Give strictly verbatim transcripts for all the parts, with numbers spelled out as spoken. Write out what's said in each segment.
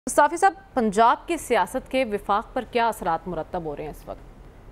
صافی صاحب، پنجاب کی سیاست کے وفاق پر کیا اثرات مرتب ہو رہے ہیں اس وقت؟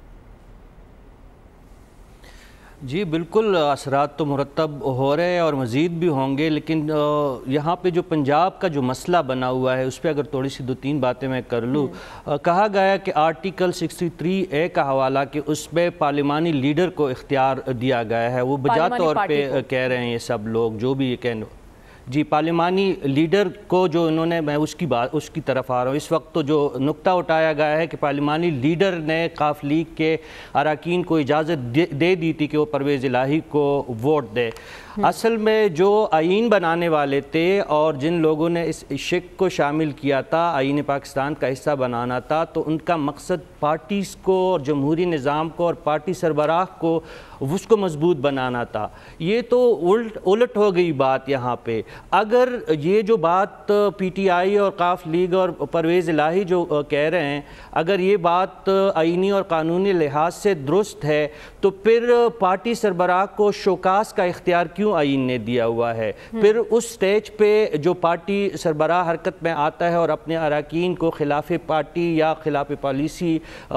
جی بالکل، اثرات تو مرتب ہو رہے ہیں اور مزید بھی ہوں گے، لیکن یہاں پہ جو پنجاب کا جو مسئلہ بنا ہوا ہے اس پہ اگر تھوڑی سی دو تین باتیں میں کر لوں۔ کہا گیا کہ آرٹیکل سکسٹی تھری اے کا حوالہ کہ اس پہ پارلیمانی لیڈر کو اختیار دیا گیا ہے، وہ بجا طور پہ کہہ رہے ہیں یہ سب لوگ جو بھی یہ کہنے جی پارلیمانی لیڈر کو جو انہوں نے میں اس کی بات اس کی طرف آ رہا ہوں۔ اس وقت تو جو نقطہ اٹھایا گیا ہے کہ پارلیمانی لیڈر نے قاف لیگ کے اراکین کو اجازت دے دی تھی کہ وہ پرویز الہی کو ووٹ دے۔ اصل میں جو آئین بنانے والے تھے اور جن لوگوں نے اس شک کو شامل کیا تھا، آئین پاکستان کا حصہ بنانا تھا، تو ان کا مقصد پارٹیز کو اور جمہوری نظام کو اور پارٹی سربراہ کو اس کو مضبوط بنانا تھا۔ یہ تو الٹ الٹ ہو گئی بات یہاں پہ۔ اگر یہ جو بات پی ٹی آئی اور قاف لیگ اور پرویز الہی جو کہہ رہے ہیں، اگر یہ بات آئینی اور قانونی لحاظ سے درست ہے تو پھر پارٹی سربراہ کو شوکاز کا اختیار کیوں آئین نے دیا ہوا ہے؟ پھر اس سٹیج پہ جو پارٹی سربراہ حرکت میں آتا ہے اور اپنے اراکین کو خلاف پارٹی یا خلاف پالیسی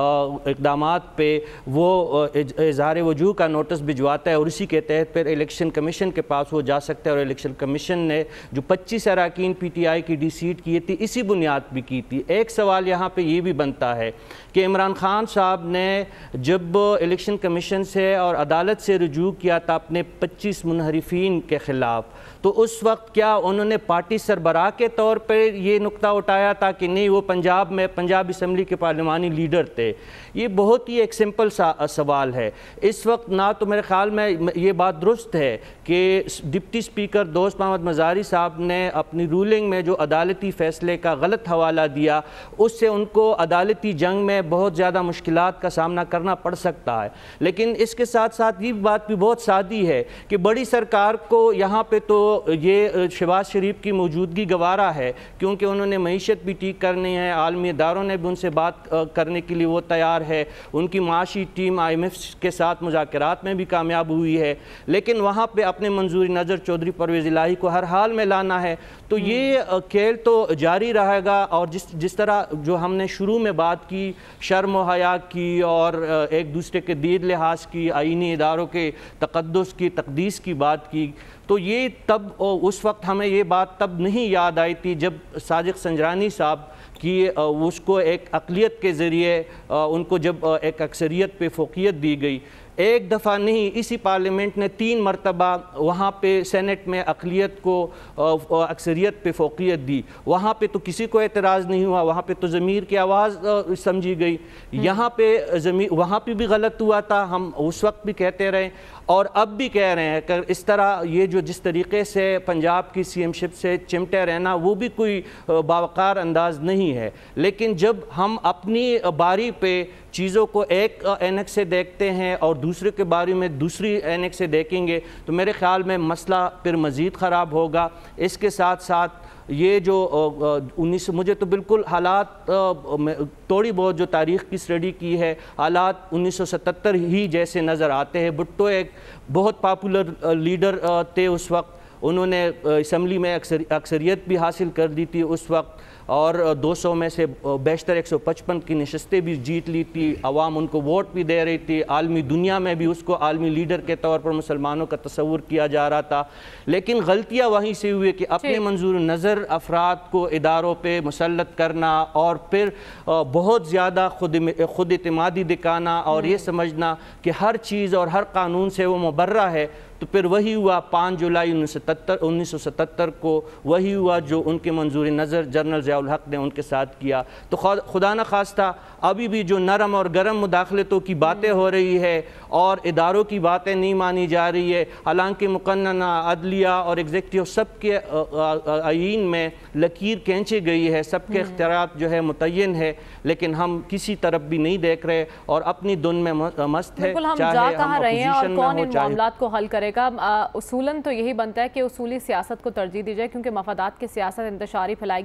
اقدامات پہ وہ اظہار وجوہ کا نوٹس بھجواتا ہے اور اسی کے تحت پھر الیکشن کمیشن کے پاس وہ جا سکتا ہے، اور الیکشن کمیشن نے جو پچیس اراکین پی ٹی آئی کی ڈی سیٹ کی تھی اسی بنیاد بھی کی تھی۔ ایک سوال یہاں پہ یہ بھی بنتا ہے کہ عمران خان صاحب نے جب الیکشن کمیشن سے اور عدالت سے رجوع کیا تھا اپنے پچیس منحرفین کے خلاف، تو اس وقت کیا انہوں نے پارٹی سربراہ کے طور پہ یہ نقطہ اٹھایا تھا کہ نہیں وہ پنجاب میں پنجاب اسمبلی کے پارلیمانی لیڈر تھے؟ یہ بہت ہی ایک سمپل سا سوال ہے۔ اس وقت نہ تو میرے خیال میں یہ بات درست ہے کہ ڈپٹی اسپیکر دوست محمد مزاری صاحب نے اپنی رولنگ میں جو عدالتی فیصلے کا غلط حوالہ دیا، اس سے ان کو عدالتی جنگ میں بہت زیادہ مشکلات کا سامنا کرنا پڑ سکتا ہے۔ لیکن اس کے ساتھ ساتھ یہ بات بھی بہت سادی ہے کہ بڑی سرکار کو یہاں پہ تو یہ شہباز شریف کی موجودگی گوارا ہے، کیونکہ انہوں نے معیشت بھی ٹھیک کرنی ہے، عالمی اداروں نے بھی ان سے بات کرنے کے لیے وہ تیار ہے، ان کی معاشی ٹیم آئی ایم ایف کے ساتھ مذاکرات میں بھی کامیاب ہوئی ہے، لیکن وہاں پہ اپنے منظوری نظر چودھری پرویز الہی کو ہر حال میں لانا ہے۔ تو یہ کھیل تو جاری رہے گا، اور جس جس طرح جو ہم نے شروع میں بات کی شرم و حیا کی اور ایک دوسرے کے دید لحاظ کی، آئینی اداروں کے تقدس کی تقدیس کی بات کی، تو یہ تب اس وقت ہمیں یہ بات تب نہیں یاد آئی تھی جب صادق سنجرانی صاحب کی اس کو ایک اقلیت کے ذریعے ان کو جب ایک اکثریت پہ فوقیت دی گئی۔ ایک دفعہ نہیں، اسی پارلیمنٹ نے تین مرتبہ وہاں پہ سینٹ میں اقلیت کو اکثریت پہ فوقیت دی، وہاں پہ تو کسی کو اعتراض نہیں ہوا، وہاں پہ تو ضمیر کی آواز سمجھی گئی۔ یہاں پہ ضمیر وہاں پہ بھی غلط ہوا تھا، ہم اس وقت بھی کہتے رہے اور اب بھی کہہ رہے ہیں کہ اس طرح یہ جو جس طریقے سے پنجاب کی سی ایم شپ سے چمٹے رہنا وہ بھی کوئی باوقار انداز نہیں ہے۔ لیکن جب ہم اپنی باری پہ چیزوں کو ایک اینک سے دیکھتے ہیں اور دوسرے کے بارے میں دوسری اینک سے دیکھیں گے تو میرے خیال میں مسئلہ پھر مزید خراب ہوگا۔ اس کے ساتھ ساتھ یہ جو انیس مجھے تو بالکل حالات تھوڑی بہت جو تاریخ کی اسٹڈی کی ہے، حالات انیس سو ستتر ہی جیسے نظر آتے ہیں۔ بھٹو ایک بہت پاپولر لیڈر تھے اس وقت، انہوں نے اسمبلی میں اکثریت بھی حاصل کر دی تھی اس وقت، اور دو سو میں سے بیشتر ایک سو پچپن کی نشستیں بھی جیت لی تھی، عوام ان کو ووٹ بھی دے رہی تھی، عالمی دنیا میں بھی اس کو عالمی لیڈر کے طور پر مسلمانوں کا تصور کیا جا رہا تھا۔ لیکن غلطیاں وہیں سے ہوئے کہ اپنے منظور نظر افراد کو اداروں پہ مسلط کرنا اور پھر بہت زیادہ خود خود اعتمادی دکھانا اور یہ سمجھنا کہ ہر چیز اور ہر قانون سے وہ مبرہ ہے، تو پھر وہی ہوا پانچ جولائی انیس سو ستتر کو، وہی ہوا جو ان کے منظور نظر جنرل ضیاء الحق نے ان کے ساتھ کیا۔ تو خدا نہ خواستہ ابھی بھی جو نرم اور گرم مداخلتوں کی باتیں ہو رہی ہے اور اداروں کی باتیں نہیں مانی جا رہی ہے، حالانکہ مقننہ عدلیہ اور ایگزیکٹیو سب کے آئین میں لکیر کھینچی گئی ہے، سب کے اختیارات جو ہے متعین ہے، لیکن ہم کسی طرف بھی نہیں دیکھ رہے اور اپنی دن میں مست ہے، چاہے ہم اپوزیشن میں ہوں چاہے معاملات کو حل کرے گا۔ اصولاً تو یہی بنتا ہے کہ اصولی سیاست کو ترجیح دی جائے، کیونکہ مفادات کی سیاست انتشاری پھیلائے